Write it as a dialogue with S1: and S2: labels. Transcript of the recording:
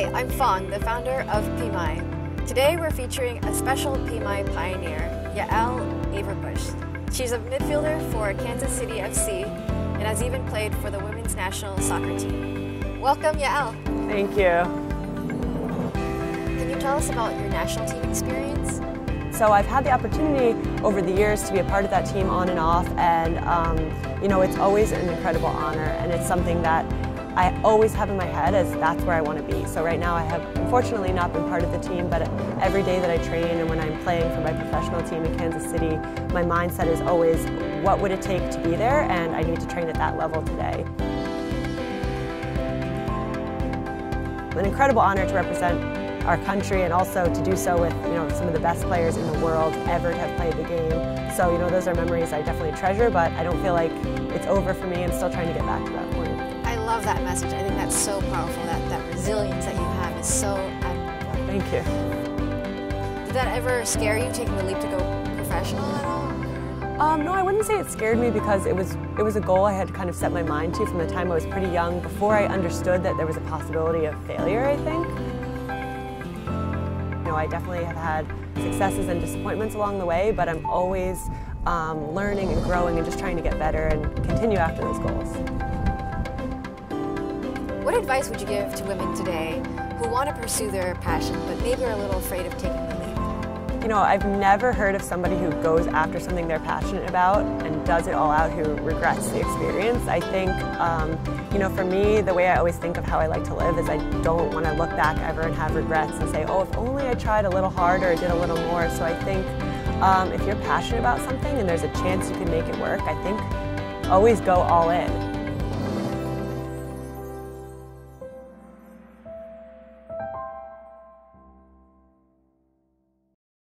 S1: Hi, I'm Fong, the founder of P.MAI. Today we're featuring a special P.MAI pioneer, Yael Averbuch. She's a midfielder for Kansas City FC and has even played for the women's national soccer team. Welcome, Yael.
S2: Thank you.
S1: Can you tell us about your national team experience?
S2: So I've had the opportunity over the years to be a part of that team on and off, and you know, it's always an incredible honor, and it's something that I always have in my head as that's where I want to be. So right now I have unfortunately not been part of the team, but every day that I train and when I'm playing for my professional team in Kansas City, my mindset is always, what would it take to be there, and I need to train at that level today. An incredible honor to represent our country and also to do so with, you know, some of the best players in the world ever to have played the game. So, you know, those are memories I definitely treasure, but I don't feel like it's over for me and still trying to get back to that point.
S1: I love that message. I think that's so powerful. That resilience that you have is so admirable.
S2: Thank you.
S1: Did that ever scare you, taking the leap to go professional at all?
S2: No, I wouldn't say it scared me because it was a goal I had kind of set my mind to from the time I was pretty young, before I understood that there was a possibility of failure, I think. You know, I definitely have had successes and disappointments along the way, but I'm always learning and growing and just trying to get better and continue after those goals.
S1: What advice would you give to women today who want to pursue their passion but maybe are a little afraid of taking the leap?
S2: You know, I've never heard of somebody who goes after something they're passionate about and does it all out who regrets the experience. I think, you know, for me, the way I always think of how I like to live is I don't want to look back ever and have regrets and say, oh, if only I tried a little harder or did a little more. So I think if you're passionate about something and there's a chance you can make it work, I think always go all in.